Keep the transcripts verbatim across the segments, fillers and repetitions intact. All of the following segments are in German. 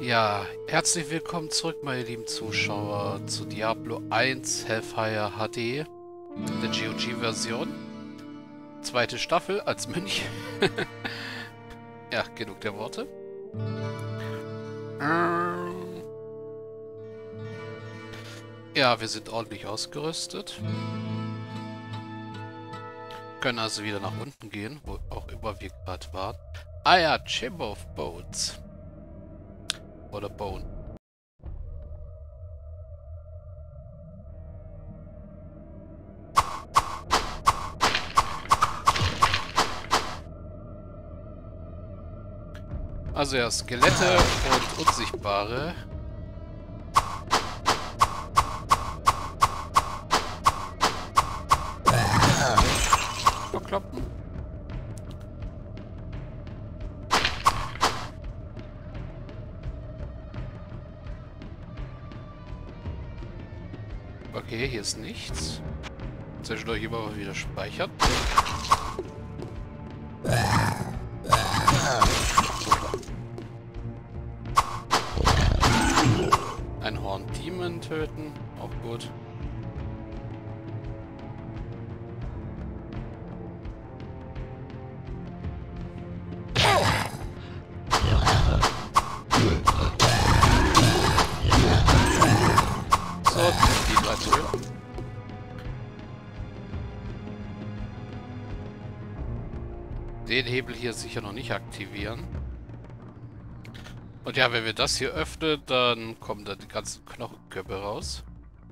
Ja, herzlich willkommen zurück, meine lieben Zuschauer, zu Diablo eins Hellfire H D, der G O G-Version. Zweite Staffel als Mönch. Ja, genug der Worte. Ähm ja, wir sind ordentlich ausgerüstet. Können also wieder nach unten gehen, wo auch immer wir gerade waren. Ah ja, Chamber of Bones. Oder Bone. Also ja, Skelette und Unsichtbare. Verkloppen. Okay, hier ist nichts. Zwischendurch immer mal wieder speichern. Ein Horn-Demon töten, auch gut. So, die drei töten. Den Hebel hier sicher noch nicht aktivieren. Und ja, wenn wir das hier öffnen, dann kommen da die ganzen Knochenköpfe raus.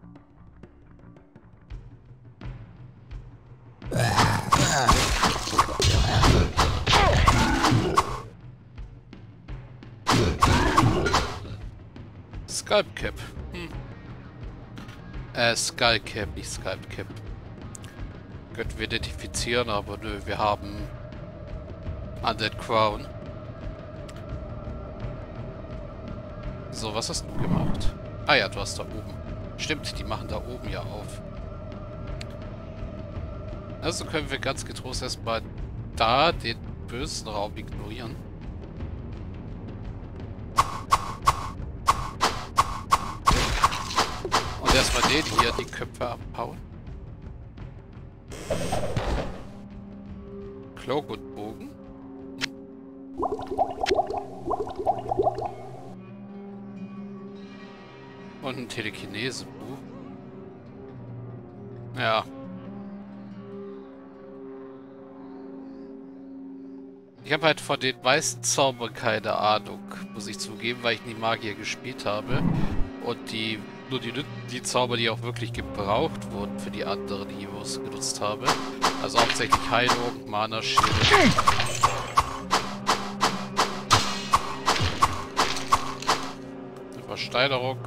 Skullcap. Hm. Äh, Skullcap, nicht Skullcap. Könnten wir identifizieren, aber nö, wir haben Undead Crown. So, was hast du gemacht? Ah ja, du hast da oben. Stimmt, die machen da oben ja auf. Also können wir ganz getrost erstmal da den bösen Raum ignorieren. Und erstmal den hier die Köpfe abhauen. Cloak und Bogen. Und ein Telekinese-Buch. Ja. Ich habe halt von den meisten Zaubern keine Ahnung, muss ich zugeben, weil ich nie Magier gespielt habe. Und die nur die, die Zauber, die auch wirklich gebraucht wurden für die anderen Heroes genutzt habe. Also hauptsächlich Heilung, Mana, Schild. Versteinerung.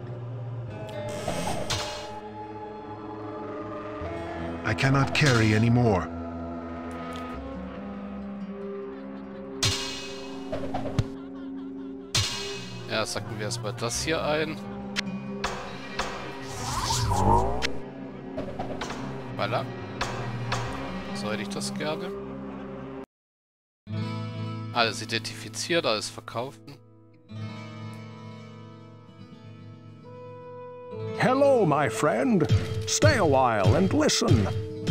I cannot carry anymore. Ja, sacken wir erstmal das hier ein. Voilà. So hätte ich das gerne. Alles identifiziert, alles verkaufen. Hello, my friend. Stay a while and listen.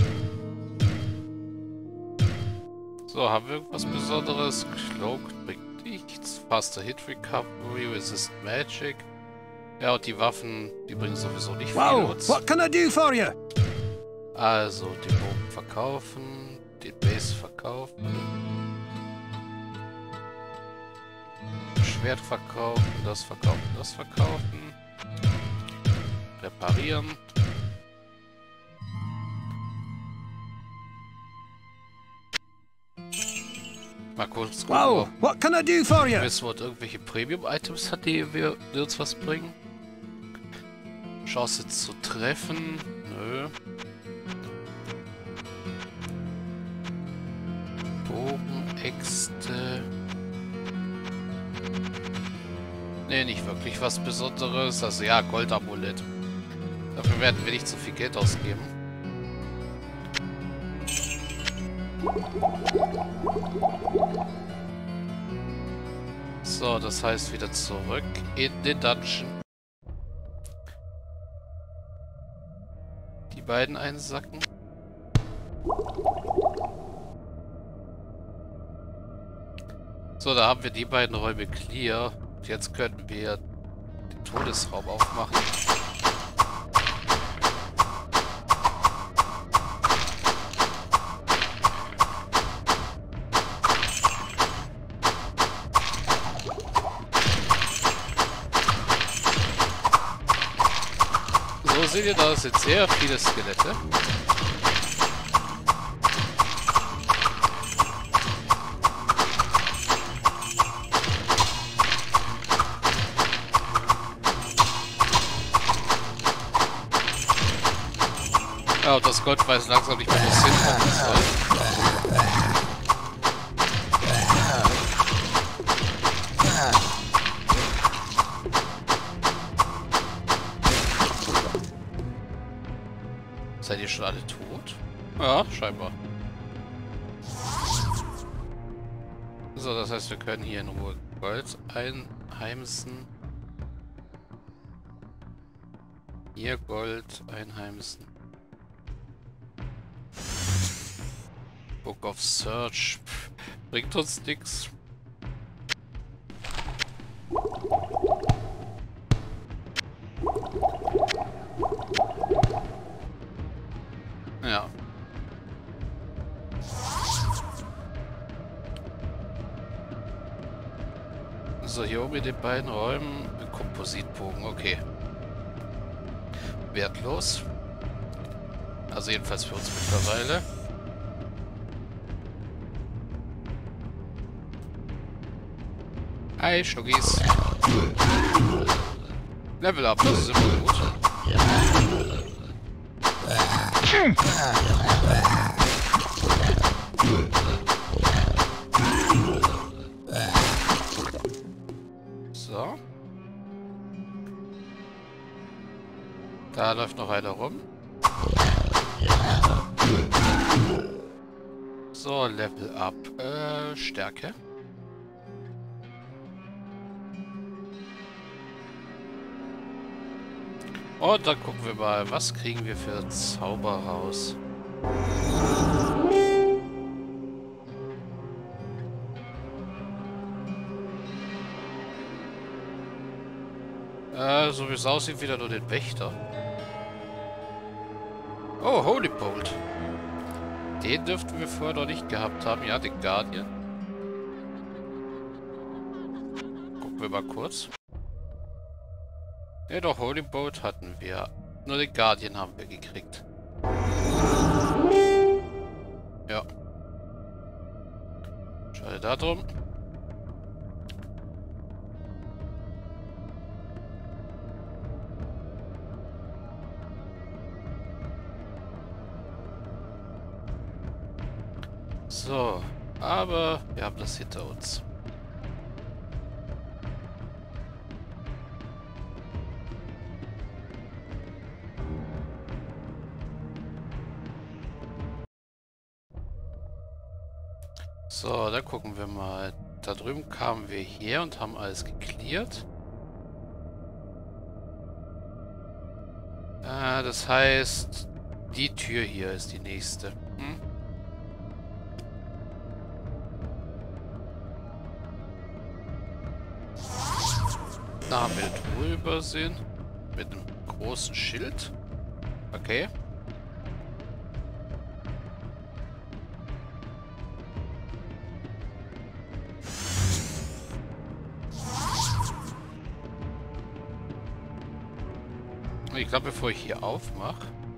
So, haben wir irgendwas Besonderes? Cloak bringt nichts. Faster Hit Recovery, Resist Magic. Ja, und die Waffen, die bringen sowieso nicht viel. Wow, what can I do for you? Also, den Bogen verkaufen, den Base verkaufen. Schwert verkaufen, das verkaufen, das verkaufen. Reparieren. Mal kurz gucken, Wow, what can I do for you? Westwood irgendwelche Premium-Items hat, die, wir, die uns was bringen. Chance zu treffen. Nö. Bogen, Äxte. Ne, nicht wirklich was Besonderes. Also ja, Goldamulett. Dafür werden wir nicht so viel Geld ausgeben. So, das heißt wieder zurück in den Dungeon. Die beiden einsacken. So, da haben wir die beiden Räume clear. Und jetzt können wir den Todesraum aufmachen. So, seht ihr, da sind sehr viele Skelette. Ja, und das Gold weiß langsam nicht mehr, wo es hinkommen soll. Seid ihr schon alle tot? Ja, scheinbar. So, das heißt, wir können hier in Ruhe Gold einheimsen. Hier Gold einheimsen. Book of Search bringt uns nichts. Ja. So, hier oben in den beiden Räumen ein Kompositbogen, okay. Wertlos. Also jedenfalls für uns mittlerweile. Hi, Schnuggis. Level up, das ist immer gut. So. Da läuft noch einer rum. So, Level up. Äh, Stärke. Und dann gucken wir mal, was kriegen wir für Zauber raus. Äh, so wie es aussieht, wieder nur den Wächter. Oh, Holy Bolt. Den dürften wir vorher noch nicht gehabt haben. Ja, den Guardian. Gucken wir mal kurz. Ja, doch, Holy Bolt hatten wir. Nur den Guardian haben wir gekriegt. Ja. Schade darum. So, aber wir haben das hinter uns. So, dann gucken wir mal. Da drüben kamen wir her und haben alles geklärt. Äh, das heißt, die Tür hier ist die nächste. Hm? Da haben wir eine Truhe übersehen. Mit einem großen Schild. Okay. Ich glaube, bevor ich hier aufmache.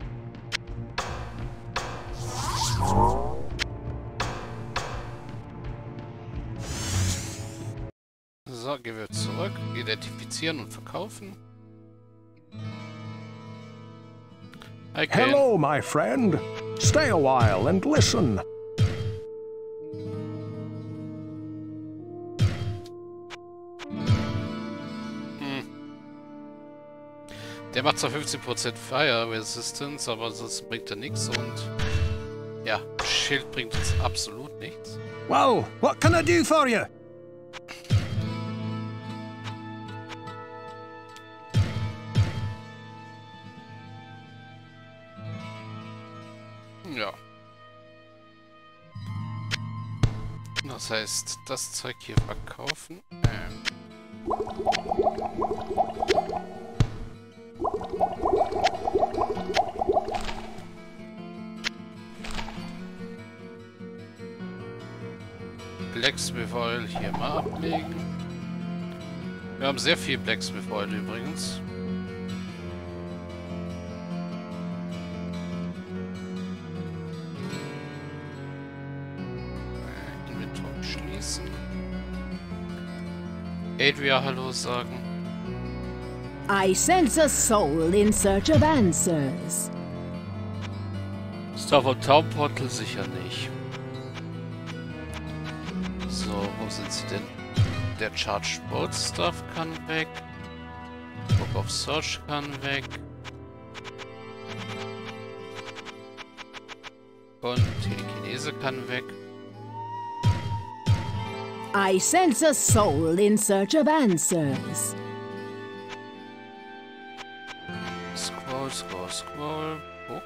So, gehen wir zurück. Identifizieren und verkaufen. Okay. Hello, my friend. Stay a while and listen. Der macht zwar fünfzehn Prozent Fire Resistance, aber sonst bringt er nichts und ja, Schild bringt uns absolut nichts. Well, what can I do for you? Ja. Das heißt, das Zeug hier verkaufen. Ähm. Blacksmith Oil hier mal ablegen. Wir haben sehr viel Blacksmith Oil übrigens. Äh, Inventar schließen. Adria Hallo sagen. I sense a soul in search of answers. Star von Town Portal sicher nicht. So, wo sind sie denn? Der Charged Bolt Stuff kann weg. Book of Search kann weg. Und Telekinese kann weg. I sense a soul in search of answers. Scroll, scroll, scroll. Book.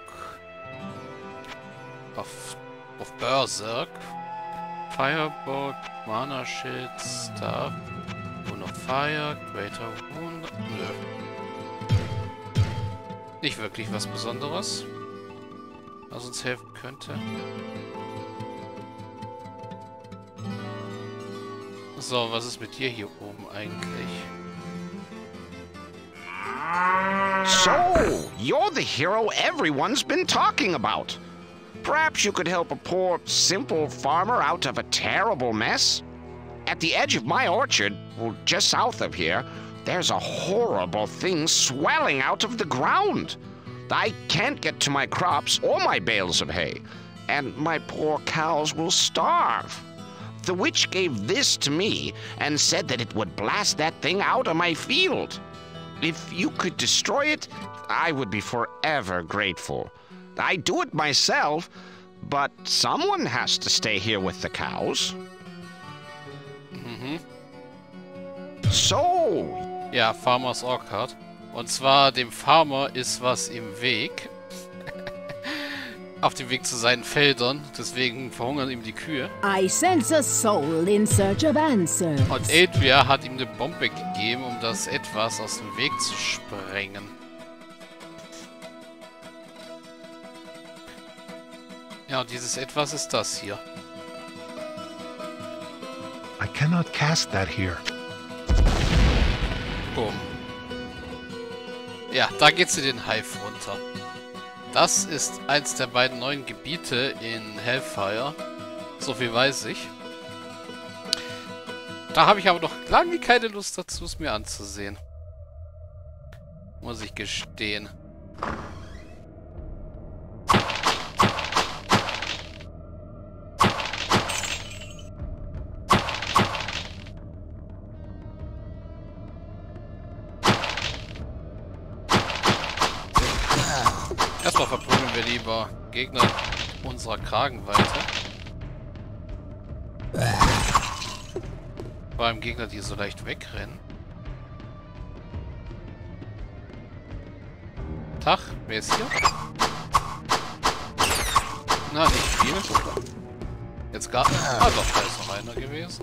Auf, auf Berserk. Firebolt, Mana Shield, Staff, Rune of Fire, Greater Wound. Nö. Nicht wirklich was Besonderes, was uns helfen könnte. So, was ist mit dir hier oben eigentlich? So, you're the hero everyone's been talking about. Perhaps you could help a poor, simple farmer out of a terrible mess? At the edge of my orchard, well, just south of here, there's a horrible thing swelling out of the ground. I can't get to my crops or my bales of hay, and my poor cows will starve. The witch gave this to me and said that it would blast that thing out of my field. If you could destroy it, I would be forever grateful. I'd do it myself, but someone has to stay here with the cows. Mhm. So. Ja, Farmers Orchard. Und zwar dem Farmer ist was im Weg. Auf dem Weg zu seinen Feldern. Deswegen verhungern ihm die Kühe. I sense a soul in search of answers. Und Adria hat ihm eine Bombe gegeben, um das Etwas aus dem Weg zu sprengen. Ja, und dieses Etwas ist das hier. I cannot cast that here. Boom. Ja, da geht's in den Hive runter. Das ist eins der beiden neuen Gebiete in Hellfire. So viel weiß ich. Da habe ich aber noch lange keine Lust dazu, es mir anzusehen. Muss ich gestehen. Erstmal verprügeln wir lieber Gegner unserer Kragenweite. Vor allem Gegner, die so leicht wegrennen. Tag, wer ist hier? Na, nicht viel. Jetzt gar... Ah doch, da ist noch einer gewesen.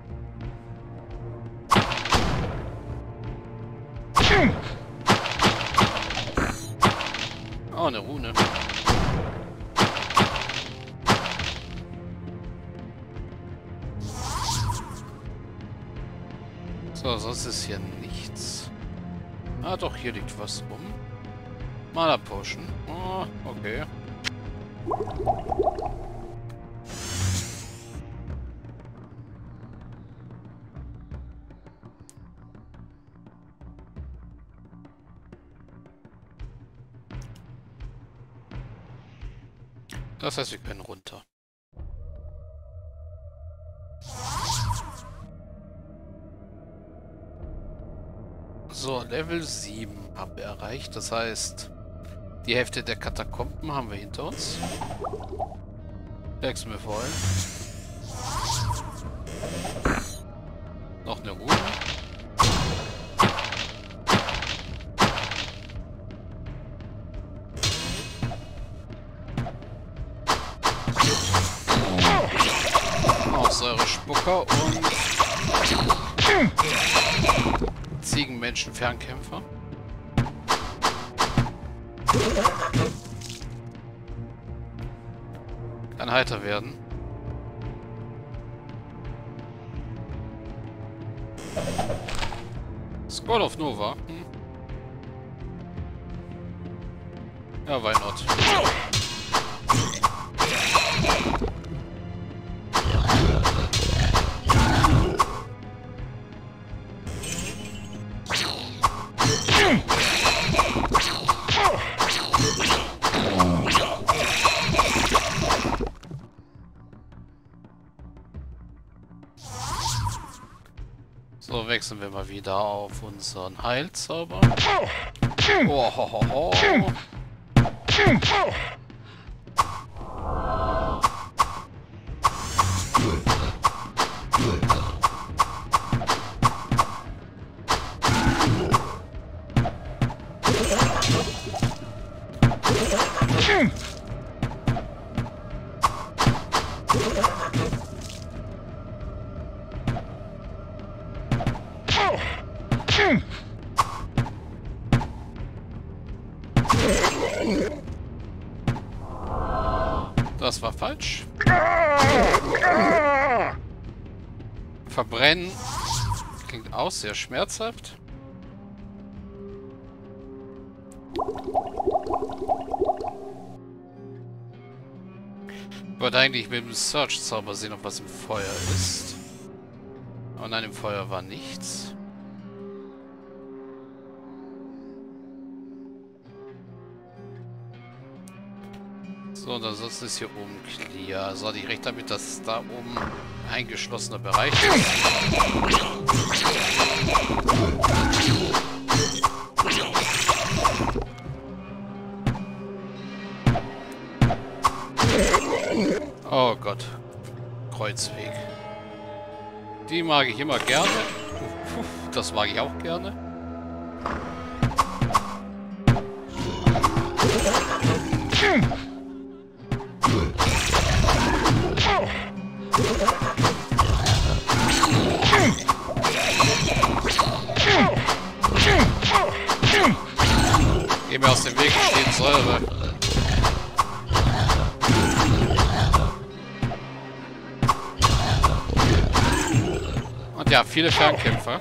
Oh, eine Rune. So, sonst ist hier nichts. Ah, doch, hier liegt was rum. Mana Potion. Oh, okay. Das heißt, wir können runter. So, Level sieben haben wir erreicht. Das heißt, die Hälfte der Katakomben haben wir hinter uns. Blacksmith Oil. Noch eine Rune. Walker und Ziegenmenschen-Fernkämpfer. Kann heiter werden. Squad of Nova. Hm. Ja, why not? So, wechseln wir mal wieder auf unseren Heilzauber. Oh, ho, ho, ho. Das war falsch. Verbrennen klingt auch sehr schmerzhaft. Ich wollte eigentlich mit dem Search-Zauber sehen, ob was im Feuer ist. Aber nein, im Feuer war nichts. So, und ansonsten ist hier oben clear. So, hatte ich recht damit, dass da oben ein geschlossener Bereich ist. Oh Gott. Kreuzweg. Die mag ich immer gerne. Puh, das mag ich auch gerne. Geh mir aus dem Weg, steht Säure. Und ja, viele Fernkämpfer.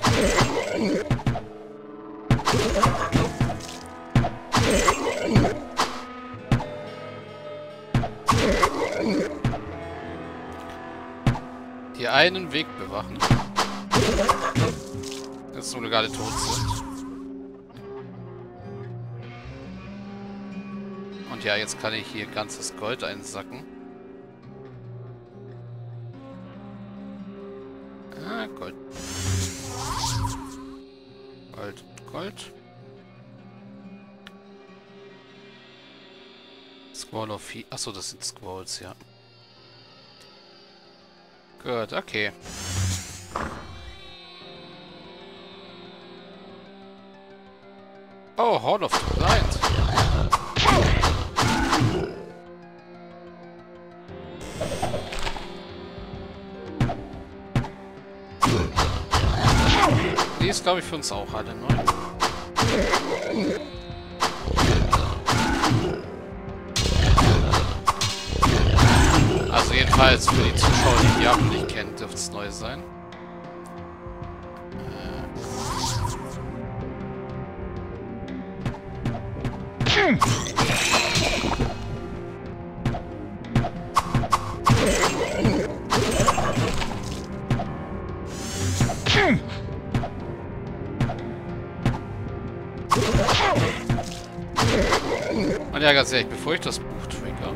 Die einen Weg bewachen. Jetzt so gerade tot sind. Und ja, jetzt kann ich hier ganzes Gold einsacken. Ah, Gold. Gold, Gold. Squall of He... Achso, das sind Squalls, ja. Gut, okay. Oh, Hall of the Blind. Die ist, glaube ich, für uns auch alle neu. Also jedenfalls für die Zuschauer, die die Affen nicht kennen, dürfte es neu sein. Und ja, ganz ehrlich, bevor ich das Buch trigger.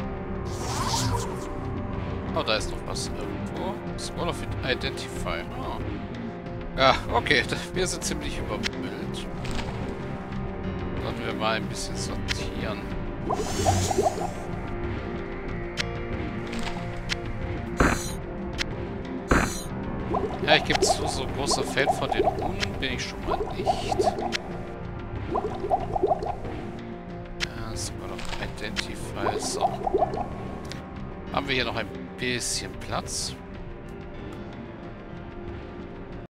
Oh, da ist noch was irgendwo. Scroll of Identify. Oh. Ja, okay, wir sind ziemlich übermüllt. Sollten wir mal ein bisschen sortieren. Ja, ich gebe zu, so ein großer Fan von den Hunden bin ich schon mal nicht. Ja, Scroll of Identify. So. Haben wir hier noch ein bisschen Platz.